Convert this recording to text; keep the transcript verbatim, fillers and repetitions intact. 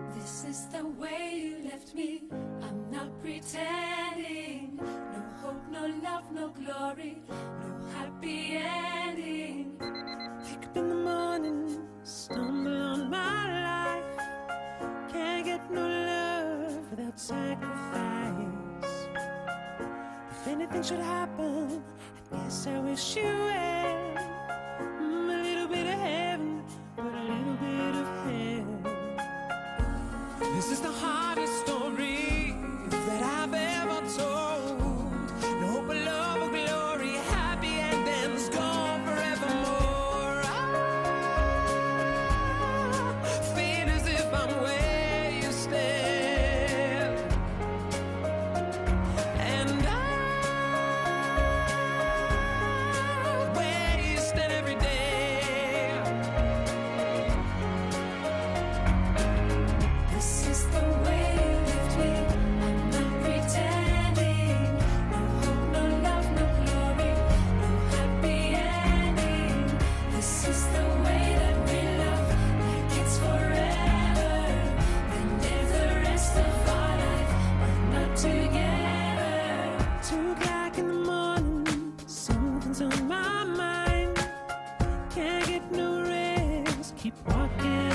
This is the way you left me. I'm not pretending. No hope, no love, no glory, no happy ending. Wake up in the morning, stumble on my life. Can't get no love without sacrifice. If anything should happen, I guess I wish you well. Mm, a little bit of heaven, but a little bit of hell. This is the hardest story that I've ever told. No hope of love or glory, happy endings gone forevermore. I feel as if I'm where you stand, and I'm where you stand every day. This is the way you left me. I'm not pretending. No hope, no love, no glory, no happy ending. This is the way that we love, like it's forever. Then live the rest of our life, but not together. Two o'clock in the morning, something's on my mind. Can't get no rest, keep walking